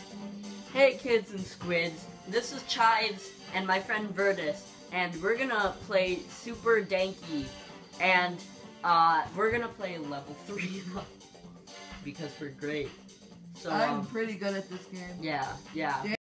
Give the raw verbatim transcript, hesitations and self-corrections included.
Hey kids and squids, this is Chives and my friend Vertus, and we're gonna play Super Danky, and uh, we're gonna play level three because we're great. So I'm um, pretty good at this game. Yeah, yeah.